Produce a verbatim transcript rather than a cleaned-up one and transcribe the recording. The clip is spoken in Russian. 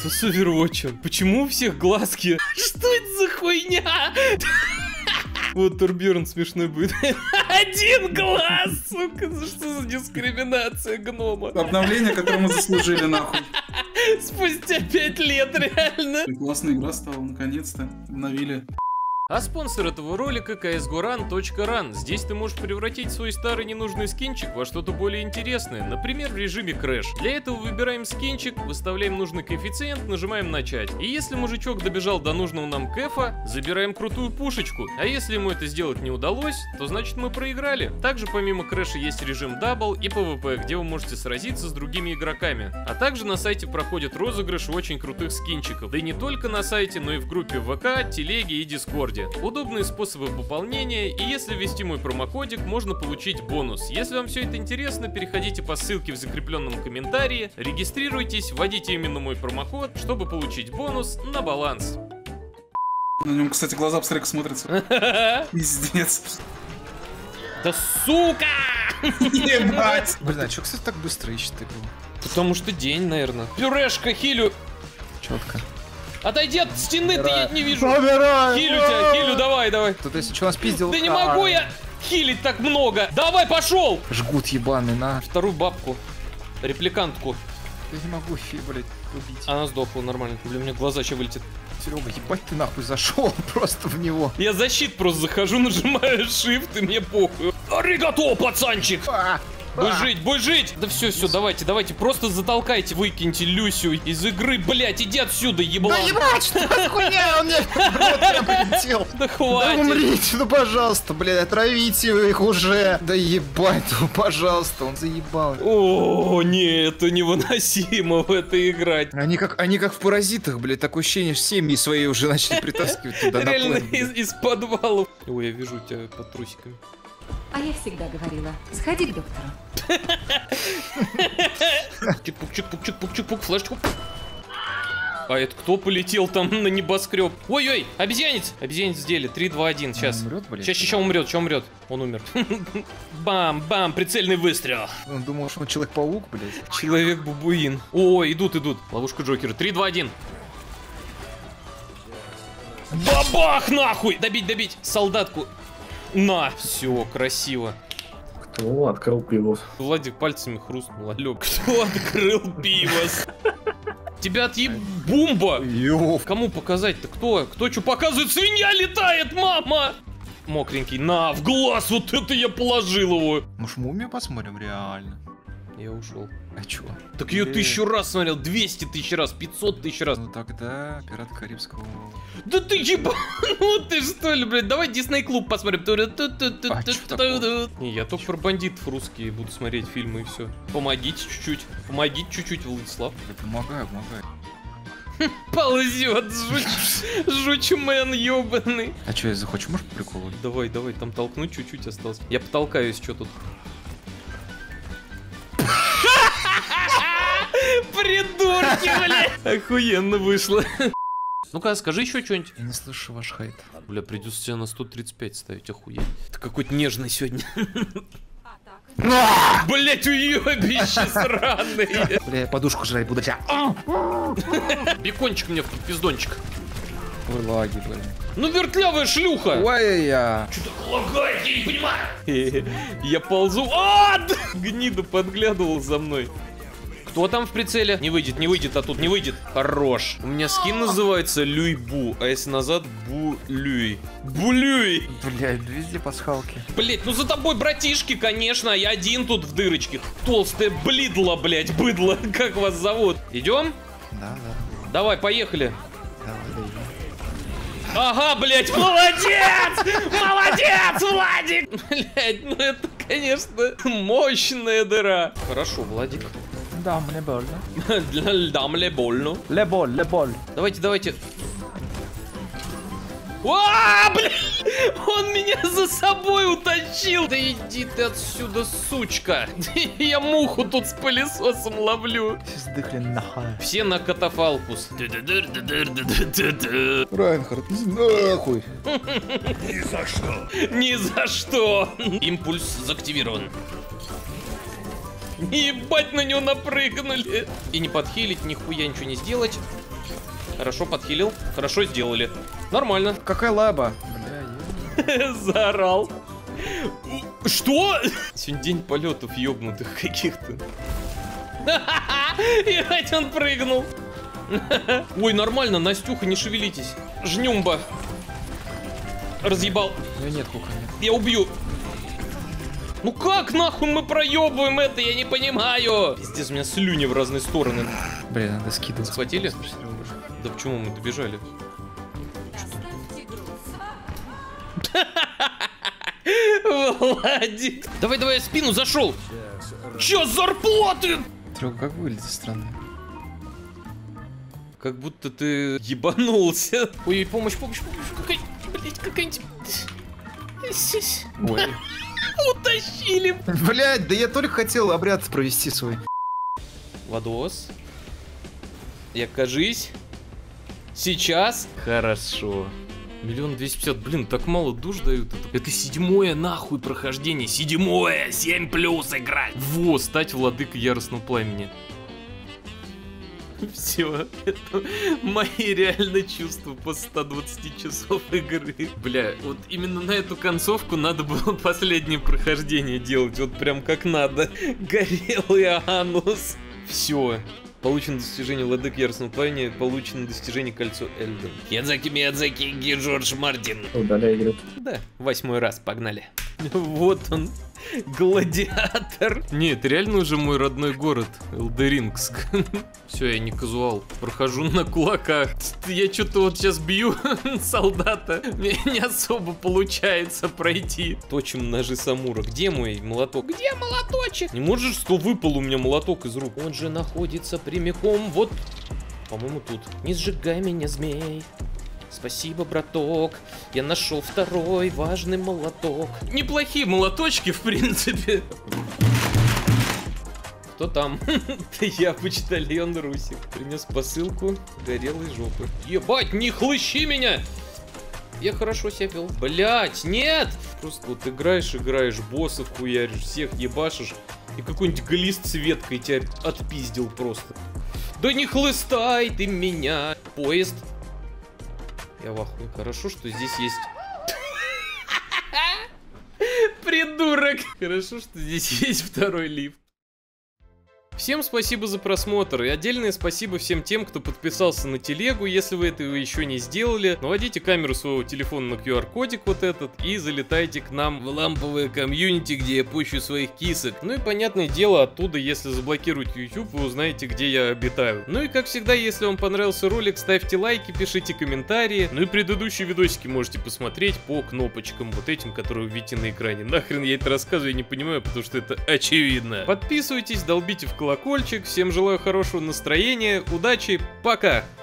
Что с Overwatch? Почему у всех глазки? Что это за хуйня? Вот Турберн смешной будет. Один глаз, сука, что за дискриминация гнома? Обновление, которое мы заслужили, нахуй. Спустя пять лет, реально. Классная игра стала, наконец-то. Обновили. А спонсор этого ролика си эс го ран точка ран. Здесь ты можешь превратить свой старый ненужный скинчик во что-то более интересное, например, в режиме крэш. Для этого выбираем скинчик, выставляем нужный коэффициент, нажимаем начать. И если мужичок добежал до нужного нам кэфа, забираем крутую пушечку. А если ему это сделать не удалось, то значит мы проиграли. Также помимо крэша есть режим дабл и пэ вэ пэ, где вы можете сразиться с другими игроками. А также на сайте проходят розыгрыши очень крутых скинчиков. Да и не только на сайте, но и в группе вэ ка, телеге и дискорде. Удобные способы пополнения, и если ввести мой промокодик, можно получить бонус. Если вам все это интересно, переходите по ссылке в закрепленном комментарии, регистрируйтесь, вводите именно мой промокод, чтобы получить бонус на баланс. На нем, кстати, глаза посмотри, как смотрятся. Пиздец. Да сука! Ебать! Блин, а чё, кстати, так быстро ищет игру? Потому что день, наверное. Пюрешка, хилю. Четко. Отойди от стены, ты я не вижу. Собирай. Хилю тебя, хилю, давай, давай. Тут если что, нас пиздил. Да не могу я хилить так много. Давай, пошел. Жгут ебаный, на. Вторую бабку. Репликантку. Я не могу фи, блядь, убить. Она сдохла нормально. Блин, у меня глаза сейчас вылетят. Серега, ебать ты нахуй зашел просто в него. Я за щит просто захожу, нажимаю shift, и мне похуй. Аригато, пацанчик! А, Будь жить, будь жить! Да все, все, давайте, давайте, просто затолкайте, выкиньте Люсю из игры, блять, иди отсюда, еблан! Да ебать, что за хуйня, он мне в рот прям прилетел. Да Да хватит! умрите, ну пожалуйста, блядь, отравите их уже. Да ебать, ну пожалуйста, он заебал. О, не, это невыносимо в это играть. Они как, они как в паразитах, блядь, такое ощущение, что семьи свои уже начали притаскивать туда на Реально план, из, из подвалов. Ой, я вижу тебя под трусиками. А я всегда говорила, сходи к доктору. Чик-пук-чик-пук-чик-пук-чик-пук, флешку. А это кто полетел там на небоскреб? Ой-ой, обезьянец! Обезьянец в деле, три, два, один, сейчас. Он умрет, блядь? Сейчас, сейчас умрет, сейчас умрет. Он умер. Бам-бам, прицельный выстрел. Он думал, что он Человек-паук, блядь. Человек-бабуин. О, идут, идут. Ловушка Джокера. три, два, один. Бабах, нахуй! Добить, добить. Солдатку. На. Все, красиво. Кто открыл пиво? Владик пальцами хрустнул. Алло, кто открыл пиво? Тебя отъеб... Бумба! Ёв. Кому показать-то? Кто? Кто что показывает? Свинья летает, мама! Мокренький. На, в глаз! Вот это я положил его! Может, мумию посмотрим реально? Я ушел. А чё? Так ее Блин. тысячу раз смотрел, двести тысяч раз, пятьсот тысяч раз. Ну тогда Пираты Карибского... Да ты еба... Ну ты что ли, блядь, давай Дисней Клуб посмотрим. А чё такого? Не, я только про бандитов русские буду смотреть фильмы и все. Помогите чуть-чуть, помогите чуть-чуть, Владислав. Я помогаю, помогаю. Ползет, жуч... жучмен ёбаный. А чё, я захочу, может, по приколу? Давай, давай, там толкнуть чуть-чуть осталось. Я потолкаюсь, что тут. Придурки, блядь! Охуенно вышло. Ну-ка, скажи еще что-нибудь. Я не слышу ваш хайт. Бля, придется тебя на сто тридцать пять ставить, охуеть. Ты какой-то нежный сегодня. Блять, уебище сраные. Бля, я подушку жрать буду. Бекончик мне в пиздончик. Ой, лаги, блин. Ну, вертлявая шлюха. Ой-я. Что так лагает, я не понимаю. Я ползу. А, гнида подглядывал за мной. Кто там в прицеле? Не выйдет, не выйдет, а тут не выйдет. Хорош. У меня скин называется Люй-Бу, а если назад Бу-Люй. Бу-Люй. Блядь, везде пасхалки. Блять, ну за тобой, братишки, конечно, я один тут в дырочке. Толстое блидло, блять, быдло. Как вас зовут? Идем? Да, да. Давай, поехали. Давай, давай. Ага, блять, молодец! Молодец, Владик! Блять, ну это, конечно, мощная дыра. Хорошо, Владик. Да, мне больно. Для льда мне больно. Леболь, леболь. Давайте, давайте. А, блин! Он меня за собой утащил! Да иди ты отсюда, сучка! Я муху тут с пылесосом ловлю. Все сдыхли нахуй. Все на катафалкус. Райнхард, нахуй. Ни за что. Ни за что. Импульс заактивирован. Ебать, на него напрыгнули. И не подхилить, нихуя ничего не сделать. Хорошо подхилил. Хорошо сделали. Нормально. Какая лаба? Бля, Заорал. Что? Сегодня день полетов ёбнутых каких-то. Ебать, он прыгнул. Ой, нормально, Настюха, не шевелитесь. Жнюмба. Разъебал. у меня нет хука, нет. Я убью. Ну как нахуй мы проебываем это, я не понимаю. Пиздец, у меня слюни в разные стороны. Бля, надо скидывать. Схватили? Да почему мы добежали? Владик. Давай, давай, я спину зашел. Чё, зарплаты? Трёх, как выглядит странно. Как будто ты ебанулся. Ой, помощь, помощь, помощь. Какая, блять, какая-нибудь... Ой. Утащили. Блять, да я только хотел обряд провести свой. Владос. Я кажись. Сейчас. Хорошо. Миллион двести пятьдесят, блин, так мало душ дают. Это, это седьмое нахуй прохождение. Седьмое, семь плюс играть. Во, стать владыкой яростного пламени. Все, это мои реально чувства после ста двадцати часов игры. Бля, вот именно на эту концовку надо было последнее прохождение делать. Вот прям как надо. Горелый анус. Все. Получено достижение Владык Яростного Пламени, получено достижение Кольцо Эльден. Ядзаки Миядзаки и Джордж Мартин. Удаляй игру. Да, восьмой раз, погнали. Вот он, гладиатор. Не, это реально уже мой родной город, Элдерингск. Все, я не казуал, прохожу на кулаках. Я что-то вот сейчас бью солдата, мне не особо получается пройти. Точим ножи Самура. Где мой молоток? Где молоточек? Не можешь, что выпал у меня молоток из рук? Он же находится прямиком вот, по-моему, тут. Не сжигай меня, змей. Спасибо, браток. Я нашел второй важный молоток. Неплохие молоточки, в принципе. Кто там? Это я, почтальон Русик. Принес посылку горелой жопы. Ебать, не хлыщи меня! Я хорошо себя вел. Блять, нет! Просто вот играешь, играешь, боссов хуяришь, всех ебашишь. И какой-нибудь глист с веткой тебя отпиздил просто. Да не хлыстай ты меня! Поезд. Я в ахуе. Хорошо, что здесь есть... Придурок! Хорошо, что здесь есть второй лифт. Всем спасибо за просмотр, и отдельное спасибо всем тем, кто подписался на телегу, если вы этого еще не сделали. Наводите камеру своего телефона на ку ар кодик вот этот и залетайте к нам в ламповое комьюнити, где я пущу своих кисок. Ну и понятное дело, оттуда, если заблокируете YouTube, вы узнаете, где я обитаю. Ну и как всегда, если вам понравился ролик, ставьте лайки, пишите комментарии. Ну и предыдущие видосики можете посмотреть по кнопочкам вот этим, которые вы видите на экране. Нахрен я это рассказываю, я не понимаю, потому что это очевидно. Подписывайтесь, долбите в колокольчик. Всем желаю хорошего настроения, удачи, пока!